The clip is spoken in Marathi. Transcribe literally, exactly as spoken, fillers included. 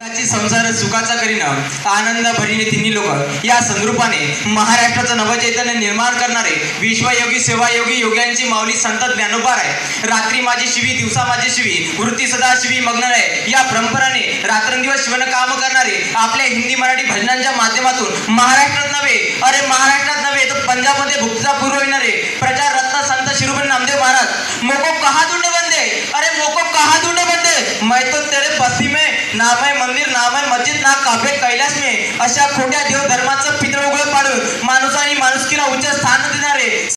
संसार सुखाचा करीन आनंद भरीने तिन्ही लोक या संदर्भाने महाराष्ट्राचं नवचैतन्य निर्माण करणारे विश्वयोगी सेवायोगी योग्यांची माऊली संत ज्ञानोबा आहे। रात्री माझी शिवी दिवसा माझी शिवी वृत्ती सदा शिवी मग्न आहे या परंपराने रात्रंदिवस शिवण काम करणारे आपल्या हिंदी मराठी भजनांच्या माध्यमातून महाराष्ट्रात नव्हे अरे महाराष्ट्रात नव्हे तर पंजाबमध्ये भुक्तीचा पुरविणारे प्रचार रत्न संत शिरोमणी नामदेव महाराज मोको कहा ढूंढे बंदे अरे मोको कहा ढूंढे बंदे मैं तो तेरे बस्ती में नाम है मंदिर नाम है मस्जिद ना काबे कैलास में अशा खोट्या देव धर्माचं पितळ उघड पाडून माणूस आणि माणुसकीला उच्च स्थान देणारे